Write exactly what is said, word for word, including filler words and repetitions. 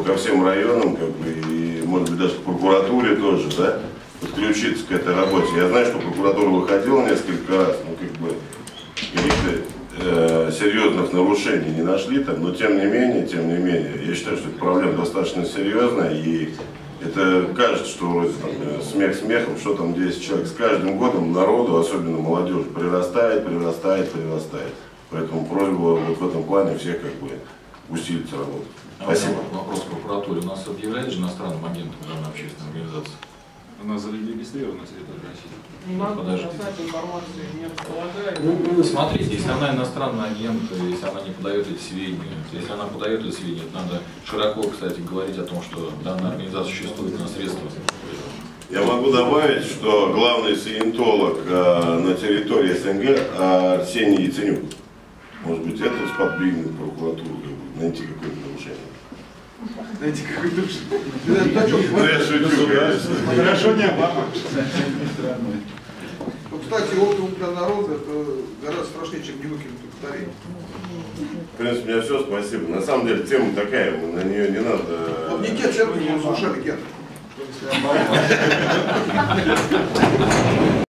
ко всем районам, как бы, и, может быть, даже к прокуратуре тоже, да, подключиться к этой работе. Я знаю, что прокуратура выходила несколько раз, ну, как бы, каких-то э, серьезных нарушений не нашли там, но тем не менее, тем не менее, я считаю, что эта проблема достаточно серьезная, и это кажется, что вроде там, смех смехом, что там десять человек. С каждым годом народу, особенно молодежи, прирастает, прирастает, прирастает. Поэтому просьба вот в этом плане всех как бы усилить работу. Спасибо. А вопрос к прокуратуре. У нас объявляют же иностранным агентом данной общественной организации? У нас зарегистрирована на территории России. Не могу сказать, информации не располагаю. Ну, смотрите, если она иностранный агент, если она не подает эти сведения, если она подает эти сведения, надо широко, кстати, говорить о том, что данная организация существует на средства. Я могу добавить, что главный саентолог э, на территории СНГ Арсений Яценюк. Может быть, это сподвигнет прокуратуру найти какое-то нарушение. Знаете, какой душ. Ну, я шучу, конечно. Хорошо, не Обама. Ну, кстати, опиум для народа это гораздо страшнее, чем невыкинутый батарей. В принципе, у меня все, спасибо. На самом деле, тема такая, на нее не надо... Вот не те церкви не разрушали Германию.